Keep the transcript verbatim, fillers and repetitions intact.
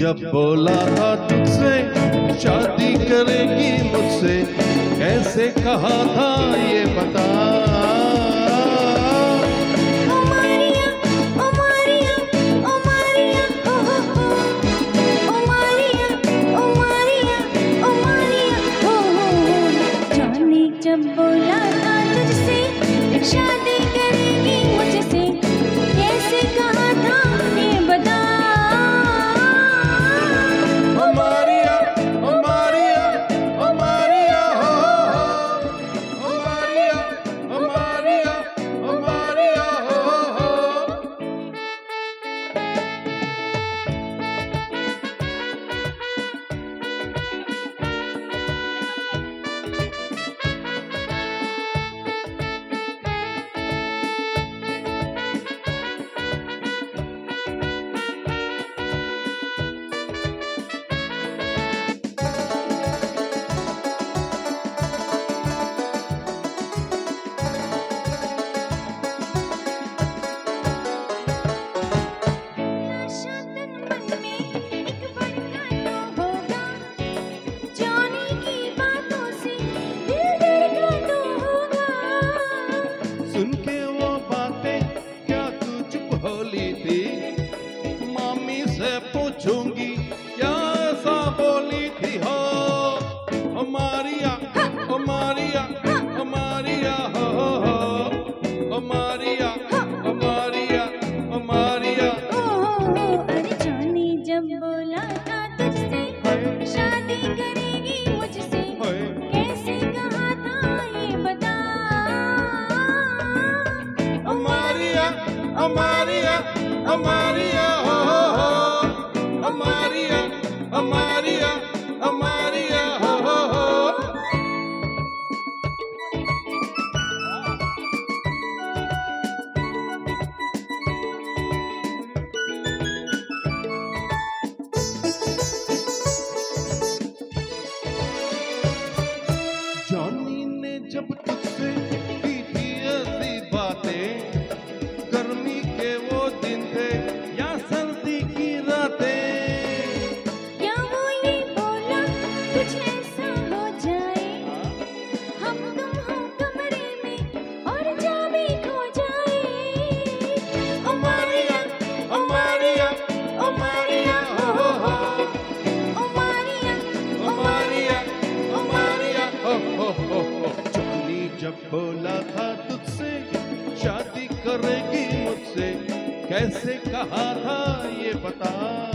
जब बोला था तुझसे शादी करेगी मुझसे, कैसे कहा था ये बता। ओ मारिया, ओ मारिया, ओ मारिया, ओ हो हो। ओ मारिया, ओ मारिया, ओ मारिया, ओ हो हो। जाने जब बोला था तुझसे शादी करेगी मुझसे, कैसे कहा था ये बता। ओ मारिया, ओ मारिया, ओ मारिया, हो हो। ओ मारिया, ओ मारिया, ओ मारिया, हो हो। सुन के वो बातें क्या तू चुप होली थी, मामी से पूछूंगी क्या ऐसा बोली थी। हो ओ मारिया, ओ मारिया, ओ मारिया, हो हो हो। ओ मारिया, ओ मारिया, ओ मारिया। अरे जाने जब बोला था तुझसे शादी करेगी मुझसे, कैसे कहा था ये बता। ओ मारिया, ओ मारिया, ओ मारिया, हो हो हो। ओ मारिया, ओ मारिया, ओ मारिया, हो हो हो। जॉनी ने जब तुझसे की थी ऐसी बातें, गर्मी के वो दिन थे या सर्दी की रातें। क्या वो ये बोला कुछ ऐसा हो जाए, हम तुम हो कमरे में और चाबी खो जाए। ओ मारिया, ओ मारिया, ओ मारिया, हो हो हो। ओ मारिया, ओ मारिया, ओ मारिया, हो हो हो हो। जॉनी जब बोला था तुझसे शादी करेगी मुझसे, कैसे कहा था ये बता।